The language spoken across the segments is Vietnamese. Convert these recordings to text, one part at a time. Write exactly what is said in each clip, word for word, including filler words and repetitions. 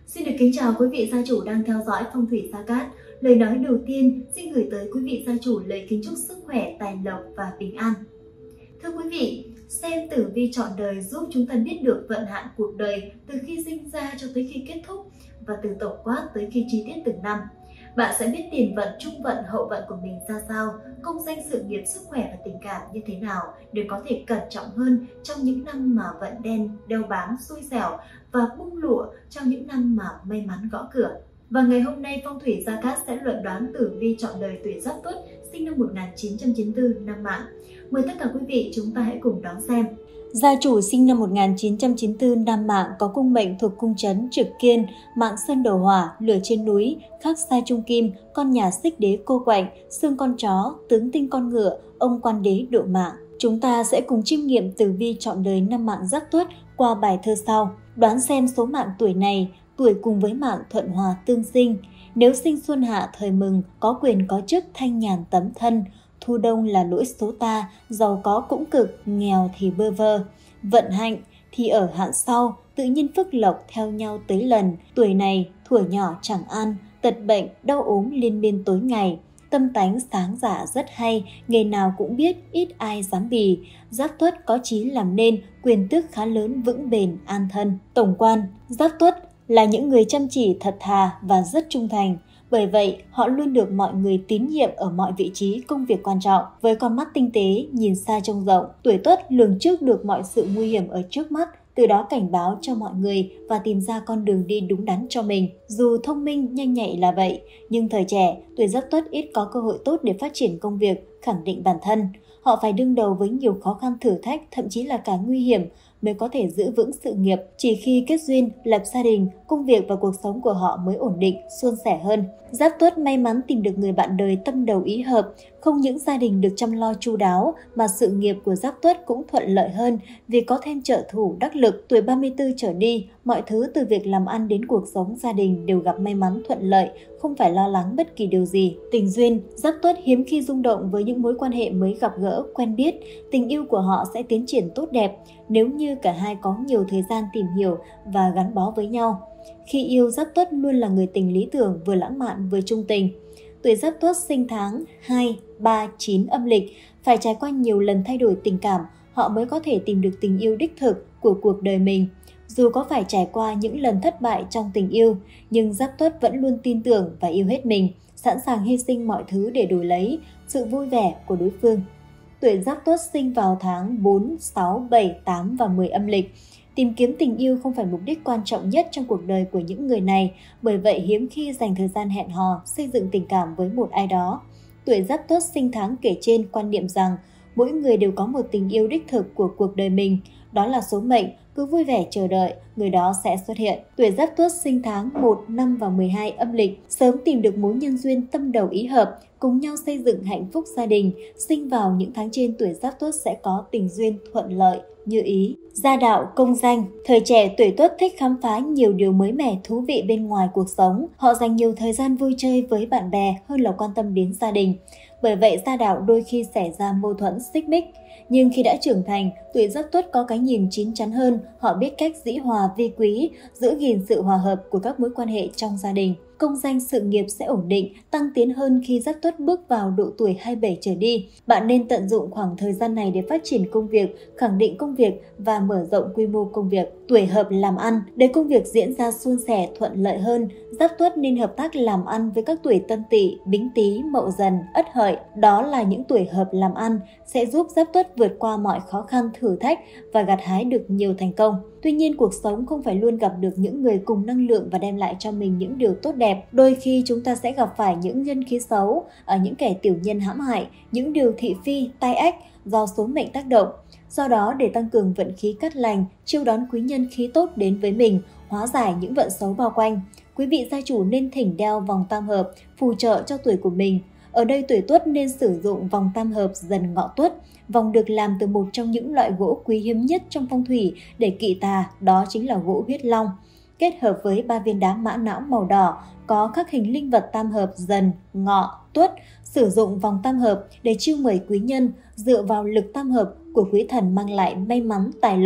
Xin được kính chào quý vị gia chủ đang theo dõi Phong thủy Gia Cát. Lời nói đầu tiên xin gửi tới quý vị gia chủ lời kính chúc sức khỏe, tài lộc và bình an. Thưa quý vị, xem tử vi trọn đời giúp chúng ta biết được vận hạn cuộc đời từ khi sinh ra cho tới khi kết thúc và từ tổng quát tới khi chi tiết từng năm. Bạn sẽ biết tiền vận, trung vận, hậu vận của mình ra sao, công danh sự nghiệp, sức khỏe và tình cảm như thế nào để có thể cẩn trọng hơn trong những năm mà vận đen, đeo bám, xui xẻo và bung lụa trong những năm mà may mắn gõ cửa. Và ngày hôm nay Phong thủy Gia Cát sẽ luận đoán tử vi trọn đời tuổi Giáp Tuất sinh năm một nghìn chín trăm chín mươi tư năm Mã. Mời tất cả quý vị chúng ta hãy cùng đón xem. Gia chủ sinh năm một nghìn chín trăm chín mươi tư năm Mã có cung mệnh thuộc cung trấn Trực Kiên, mạng sơn đầu hỏa, lửa trên núi, khắc sai trung kim, con nhà xích đế cô quạnh, xương con chó, tướng tinh con ngựa, ông quan đế độ mạng. Chúng ta sẽ cùng chiêm nghiệm tử vi trọn đời năm mạng Giáp Tuất qua bài thơ sau. Đoán xem số mạng tuổi này, tuổi cùng với mạng thuận hòa tương sinh. Nếu sinh xuân hạ thời mừng, có quyền có chức thanh nhàn tấm thân. Thu đông là lỗi số ta, giàu có cũng cực, nghèo thì bơ vơ. Vận hạnh thì ở hạn sau, tự nhiên phước lộc theo nhau tới lần. Tuổi này, thuở nhỏ chẳng ăn, tật bệnh, đau ốm liên miên tối ngày. Tâm tánh sáng dạ rất hay, nghề nào cũng biết, ít ai dám bì. Giáp Tuất có chí làm nên, quyền tước khá lớn, vững bền, an thân. Tổng quan, Giáp Tuất là những người chăm chỉ, thật thà và rất trung thành. Bởi vậy, họ luôn được mọi người tín nhiệm ở mọi vị trí công việc quan trọng. Với con mắt tinh tế, nhìn xa trông rộng, tuổi Tuất lường trước được mọi sự nguy hiểm ở trước mắt, từ đó cảnh báo cho mọi người và tìm ra con đường đi đúng đắn cho mình. Dù thông minh, nhanh nhạy là vậy, nhưng thời trẻ, tuổi Giáp Tuất ít có cơ hội tốt để phát triển công việc, khẳng định bản thân. Họ phải đương đầu với nhiều khó khăn thử thách, thậm chí là cả nguy hiểm, mới có thể giữ vững sự nghiệp. Chỉ khi kết duyên, lập gia đình, công việc và cuộc sống của họ mới ổn định, suôn sẻ hơn. Giáp Tuất may mắn tìm được người bạn đời tâm đầu ý hợp, không những gia đình được chăm lo chu đáo mà sự nghiệp của Giáp Tuất cũng thuận lợi hơn vì có thêm trợ thủ đắc lực. Tuổi ba mươi tư trở đi, mọi thứ từ việc làm ăn đến cuộc sống gia đình đều gặp may mắn thuận lợi, không phải lo lắng bất kỳ điều gì. Tình duyên, Giáp Tuất hiếm khi rung động với những mối quan hệ mới gặp gỡ, quen biết. Tình yêu của họ sẽ tiến triển tốt đẹp nếu như cả hai có nhiều thời gian tìm hiểu và gắn bó với nhau. Khi yêu, Giáp Tuất luôn là người tình lý tưởng, vừa lãng mạn vừa trung tình. Tuổi Giáp Tuất sinh tháng hai, ba, chín âm lịch, phải trải qua nhiều lần thay đổi tình cảm, họ mới có thể tìm được tình yêu đích thực của cuộc đời mình. Dù có phải trải qua những lần thất bại trong tình yêu, nhưng Giáp Tuất vẫn luôn tin tưởng và yêu hết mình, sẵn sàng hy sinh mọi thứ để đổi lấy sự vui vẻ của đối phương. Tuổi Giáp Tuất sinh vào tháng bốn, sáu, bảy, tám và mười âm lịch. Tìm kiếm tình yêu không phải mục đích quan trọng nhất trong cuộc đời của những người này, bởi vậy hiếm khi dành thời gian hẹn hò, xây dựng tình cảm với một ai đó. Tuổi Giáp Tuất sinh tháng kể trên quan niệm rằng mỗi người đều có một tình yêu đích thực của cuộc đời mình. Đó là số mệnh, cứ vui vẻ chờ đợi, người đó sẽ xuất hiện. Tuổi Giáp Tuất sinh tháng một, năm và mười hai âm lịch, sớm tìm được mối nhân duyên tâm đầu ý hợp, cùng nhau xây dựng hạnh phúc gia đình. Sinh vào những tháng trên, tuổi Giáp Tuất sẽ có tình duyên thuận lợi như ý. Gia đạo, công danh. Thời trẻ, tuổi Tuất thích khám phá nhiều điều mới mẻ, thú vị bên ngoài cuộc sống. Họ dành nhiều thời gian vui chơi với bạn bè hơn là quan tâm đến gia đình. Bởi vậy, gia đạo đôi khi xảy ra mâu thuẫn, xích mích. Nhưng khi đã trưởng thành, tuổi Giáp Tuất có cái nhìn chín chắn hơn, họ biết cách dĩ hòa vi quý, giữ gìn sự hòa hợp của các mối quan hệ trong gia đình. Công danh sự nghiệp sẽ ổn định, tăng tiến hơn khi Giáp Tuất bước vào độ tuổi hai mươi bảy trở đi. Bạn nên tận dụng khoảng thời gian này để phát triển công việc, khẳng định công việc và mở rộng quy mô công việc. Tuổi hợp làm ăn, để công việc diễn ra suôn sẻ thuận lợi hơn, Giáp Tuất nên hợp tác làm ăn với các tuổi Tân Tỵ, Bính Tý, Mậu Dần, Ất Hợi. Đó là những tuổi hợp làm ăn sẽ giúp Giáp Tuất vượt qua mọi khó khăn thử thách và gặt hái được nhiều thành công. Tuy nhiên, cuộc sống không phải luôn gặp được những người cùng năng lượng và đem lại cho mình những điều tốt đẹp. Đôi khi chúng ta sẽ gặp phải những nhân khí xấu, ở những kẻ tiểu nhân hãm hại, những điều thị phi, tai ách do số mệnh tác động. Do đó, để tăng cường vận khí cát lành, chiêu đón quý nhân khí tốt đến với mình, hóa giải những vận xấu bao quanh, quý vị gia chủ nên thỉnh đeo vòng tam hợp phù trợ cho tuổi của mình. Ở đây tuổi Tuất nên sử dụng vòng tam hợp Dần Ngọ Tuất. Vòng được làm từ một trong những loại gỗ quý hiếm nhất trong phong thủy để kỵ tà, đó chính là gỗ huyết long. Kết hợp với ba viên đá mã não màu đỏ có khắc hình linh vật tam hợp Dần, Ngọ, Tuất. Sử dụng vòng tam hợp để chiêu mời quý nhân, dựa vào lực tam hợp của quý thần mang lại may mắn, tài lộc,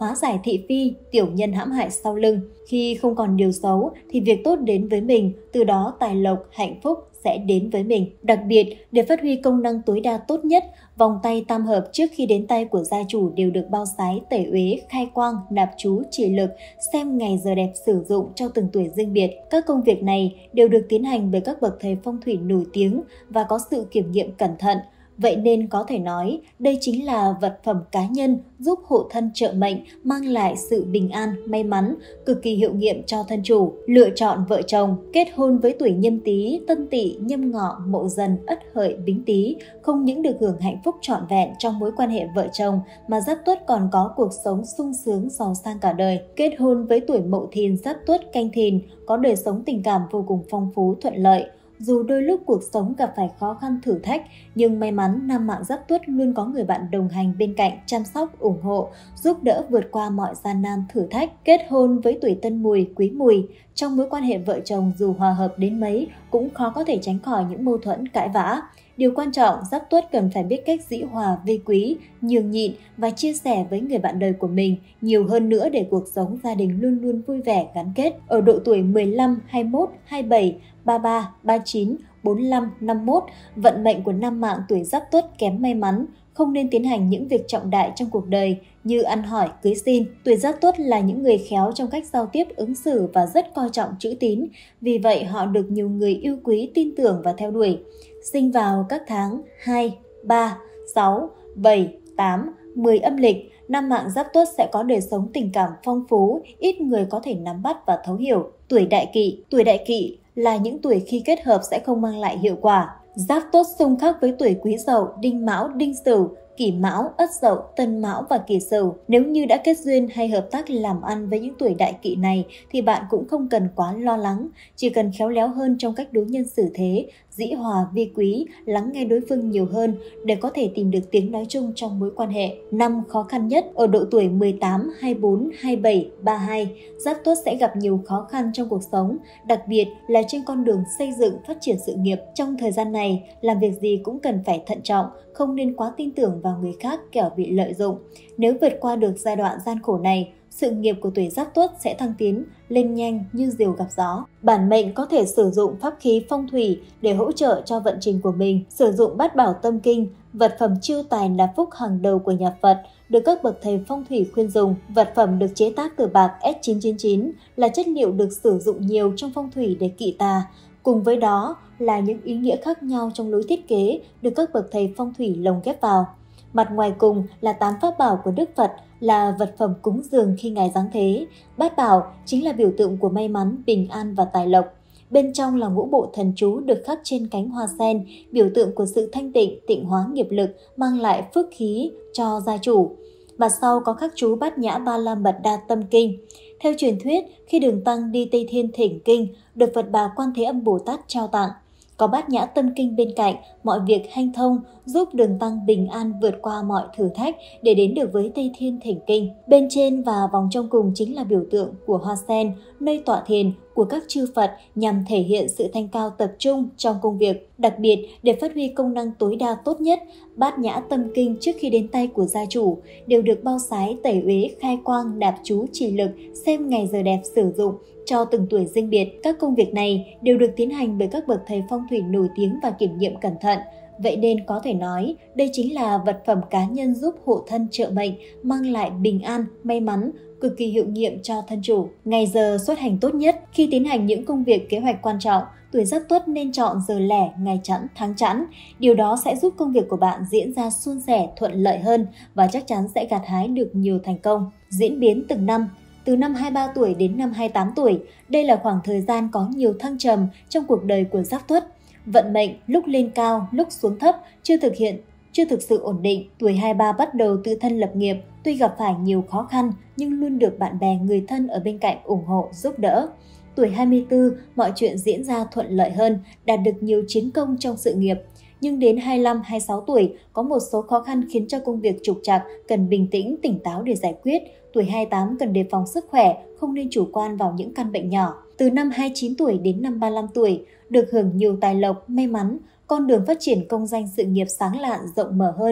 hóa giải thị phi, tiểu nhân hãm hại sau lưng. Khi không còn điều xấu thì việc tốt đến với mình, từ đó tài lộc, hạnh phúc sẽ đến với mình. Đặc biệt, để phát huy công năng tối đa tốt nhất, vòng tay tam hợp trước khi đến tay của gia chủ đều được bao sái, tẩy uế, khai quang, nạp chú, chỉ lực, xem ngày giờ đẹp sử dụng cho từng tuổi riêng biệt. Các công việc này đều được tiến hành bởi các bậc thầy phong thủy nổi tiếng và có sự kiểm nghiệm cẩn thận. Vậy nên có thể nói, đây chính là vật phẩm cá nhân giúp hộ thân trợ mệnh, mang lại sự bình an, may mắn, cực kỳ hiệu nghiệm cho thân chủ. Lựa chọn vợ chồng, kết hôn với tuổi Nhâm Tý, Tân Tỵ, Nhâm Ngọ, Mậu Dần, Ất Hợi, Bính Tý, không những được hưởng hạnh phúc trọn vẹn trong mối quan hệ vợ chồng, mà Giáp Tuất còn có cuộc sống sung sướng giàu sang cả đời. Kết hôn với tuổi Mậu Thìn, Giáp Tuất, Canh Thìn, có đời sống tình cảm vô cùng phong phú, thuận lợi. Dù đôi lúc cuộc sống gặp phải khó khăn thử thách, nhưng may mắn nam mạng Giáp Tuất luôn có người bạn đồng hành bên cạnh, chăm sóc, ủng hộ, giúp đỡ vượt qua mọi gian nan thử thách. Kết hôn với tuổi Tân Mùi, Quý Mùi, trong mối quan hệ vợ chồng dù hòa hợp đến mấy cũng khó có thể tránh khỏi những mâu thuẫn cãi vã. Điều quan trọng, Giáp Tuất cần phải biết cách dĩ hòa vi quý, nhường nhịn và chia sẻ với người bạn đời của mình nhiều hơn nữa để cuộc sống gia đình luôn luôn vui vẻ, gắn kết. Ở độ tuổi mười lăm, hai mươi mốt, hai mươi bảy, ba mươi ba, ba mươi chín, bốn mươi lăm, năm mươi mốt, vận mệnh của nam mạng tuổi Giáp Tuất kém may mắn, không nên tiến hành những việc trọng đại trong cuộc đời như ăn hỏi, cưới xin. Tuổi Giáp Tuất là những người khéo trong cách giao tiếp, ứng xử và rất coi trọng chữ tín, vì vậy họ được nhiều người yêu quý, tin tưởng và theo đuổi. Sinh vào các tháng hai, ba, sáu, bảy, tám, mười âm lịch, nam mạng Giáp Tuất sẽ có đời sống tình cảm phong phú, ít người có thể nắm bắt và thấu hiểu. Tuổi Đại Kỵ, tuổi Đại Kỵ là những tuổi khi kết hợp sẽ không mang lại hiệu quả. Giáp Tuất xung khắc với tuổi Quý Dậu, Đinh Mão, Đinh Sửu, Kỷ Mão, Ất Dậu, Tân Mão và Kỷ Sửu. Nếu như đã kết duyên hay hợp tác làm ăn với những tuổi Đại Kỵ này thì bạn cũng không cần quá lo lắng, chỉ cần khéo léo hơn trong cách đối nhân xử thế, dĩ hòa vi quý, lắng nghe đối phương nhiều hơn để có thể tìm được tiếng nói chung trong mối quan hệ. Năm khó khăn nhất ở độ tuổi mười tám, hai mươi bốn, hai mươi bảy, ba mươi hai, Giáp Tuất sẽ gặp nhiều khó khăn trong cuộc sống, đặc biệt là trên con đường xây dựng phát triển sự nghiệp. Trong thời gian này, làm việc gì cũng cần phải thận trọng, không nên quá tin tưởng vào người khác kẻo bị lợi dụng. Nếu vượt qua được giai đoạn gian khổ này, sự nghiệp của tuổi Giáp Tuất sẽ thăng tiến lên nhanh như diều gặp gió. Bản mệnh có thể sử dụng pháp khí phong thủy để hỗ trợ cho vận trình của mình, sử dụng bát bảo tâm kinh, vật phẩm chiêu tài nạp phúc hàng đầu của nhà Phật, được các bậc thầy phong thủy khuyên dùng. Vật phẩm được chế tác từ bạc S chín chín chín là chất liệu được sử dụng nhiều trong phong thủy để kỵ tà. Cùng với đó là những ý nghĩa khác nhau trong lối thiết kế được các bậc thầy phong thủy lồng ghép vào. Mặt ngoài cùng là tám pháp bảo của Đức Phật, là vật phẩm cúng dường khi Ngài giáng thế. Bát bảo chính là biểu tượng của may mắn, bình an và tài lộc. Bên trong là ngũ bộ thần chú được khắc trên cánh hoa sen, biểu tượng của sự thanh tịnh, tịnh hóa nghiệp lực, mang lại phước khí cho gia chủ. Mặt sau có khắc chú Bát Nhã Ba La Mật Đa Tâm Kinh. Theo truyền thuyết, khi Đường Tăng đi Tây Thiên thỉnh kinh, được Phật Bà Quan Thế Âm Bồ Tát trao tặng. Có Bát Nhã Tâm Kinh bên cạnh, mọi việc hanh thông, giúp Đường Tăng bình an vượt qua mọi thử thách để đến được với Tây Thiên thỉnh kinh. Bên trên và vòng trong cùng chính là biểu tượng của hoa sen, nơi tọa thiền của các chư Phật nhằm thể hiện sự thanh cao tập trung trong công việc. Đặc biệt, để phát huy công năng tối đa tốt nhất, Bát Nhã Tâm Kinh trước khi đến tay của gia chủ đều được bao sái, tẩy uế, khai quang, nạp chú, chỉ lực, xem ngày giờ đẹp sử dụng cho từng tuổi riêng biệt. Các công việc này đều được tiến hành bởi các bậc thầy phong thủy nổi tiếng và kiểm nghiệm cẩn thận. Vậy nên có thể nói, đây chính là vật phẩm cá nhân giúp hộ thân trợ mệnh, mang lại bình an, may mắn, cực kỳ hiệu nghiệm cho thân chủ. Ngày giờ xuất hành tốt nhất khi tiến hành những công việc kế hoạch quan trọng, tuổi Giáp Tuất nên chọn giờ lẻ, ngày chẵn, tháng chẵn. Điều đó sẽ giúp công việc của bạn diễn ra suôn sẻ, thuận lợi hơn và chắc chắn sẽ gặt hái được nhiều thành công. Diễn biến từng năm. Từ năm hai mươi ba tuổi đến năm hai mươi tám tuổi, đây là khoảng thời gian có nhiều thăng trầm trong cuộc đời của Giáp Tuất. Vận mệnh lúc lên cao, lúc xuống thấp, chưa thực hiện, chưa thực sự ổn định. Tuổi hai mươi ba bắt đầu tự thân lập nghiệp, tuy gặp phải nhiều khó khăn nhưng luôn được bạn bè, người thân ở bên cạnh ủng hộ, giúp đỡ. Tuổi hai mươi tư, mọi chuyện diễn ra thuận lợi hơn, đạt được nhiều chiến công trong sự nghiệp. Nhưng đến hai mươi lăm, hai mươi sáu tuổi, có một số khó khăn khiến cho công việc trục trặc, cần bình tĩnh, tỉnh táo để giải quyết. Tuổi hai mươi tám cần đề phòng sức khỏe, không nên chủ quan vào những căn bệnh nhỏ. Từ năm hai mươi chín tuổi đến năm ba mươi lăm tuổi, được hưởng nhiều tài lộc, may mắn, con đường phát triển công danh sự nghiệp sáng lạn, rộng mở hơn.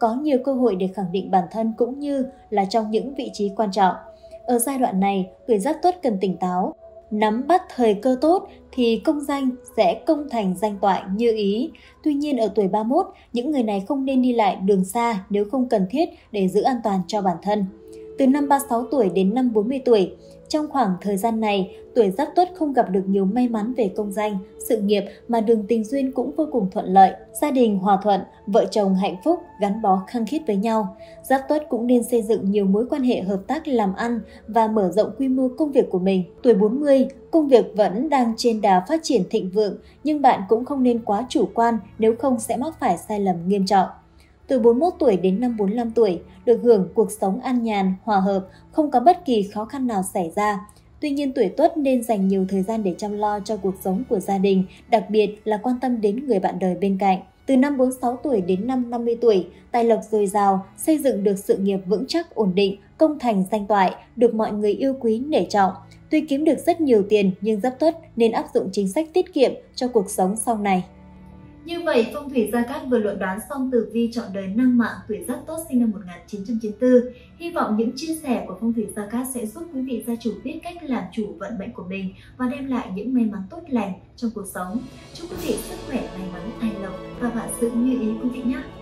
có nhiều cơ hội để khẳng định bản thân cũng như là trong những vị trí quan trọng. Ở giai đoạn này, tuổi Giáp Tuất cần tỉnh táo, nắm bắt thời cơ tốt thì công danh sẽ công thành danh toại như ý. Tuy nhiên ở tuổi ba mươi mốt, những người này không nên đi lại đường xa nếu không cần thiết để giữ an toàn cho bản thân. Từ năm ba mươi sáu tuổi đến năm bốn mươi tuổi, trong khoảng thời gian này, tuổi Giáp Tuất không gặp được nhiều may mắn về công danh, sự nghiệp mà đường tình duyên cũng vô cùng thuận lợi. Gia đình hòa thuận, vợ chồng hạnh phúc, gắn bó khăng khít với nhau. Giáp Tuất cũng nên xây dựng nhiều mối quan hệ hợp tác làm ăn và mở rộng quy mô công việc của mình. Tuổi bốn mươi, công việc vẫn đang trên đà phát triển thịnh vượng, nhưng bạn cũng không nên quá chủ quan, nếu không sẽ mắc phải sai lầm nghiêm trọng. Từ bốn mươi mốt tuổi đến năm bốn mươi lăm tuổi, được hưởng cuộc sống an nhàn, hòa hợp, không có bất kỳ khó khăn nào xảy ra. Tuy nhiên tuổi Tuất nên dành nhiều thời gian để chăm lo cho cuộc sống của gia đình, đặc biệt là quan tâm đến người bạn đời bên cạnh. Từ năm bốn mươi sáu tuổi đến năm năm mươi tuổi, tài lộc dồi dào, xây dựng được sự nghiệp vững chắc ổn định, công thành danh toại, được mọi người yêu quý nể trọng. Tuy kiếm được rất nhiều tiền nhưng Giáp Tuất nên áp dụng chính sách tiết kiệm cho cuộc sống sau này. Như vậy, Phong thủy Gia Cát vừa luận đoán xong tử vi chọn đời năm mạng tuổi Giáp Tuất sinh năm một nghìn chín trăm chín mươi tư. Hy vọng những chia sẻ của Phong thủy Gia Cát sẽ giúp quý vị gia chủ biết cách làm chủ vận mệnh của mình và đem lại những may mắn tốt lành trong cuộc sống. Chúc quý vị sức khỏe, may mắn, tài lộc và vạn sự như ý quý vị nhé!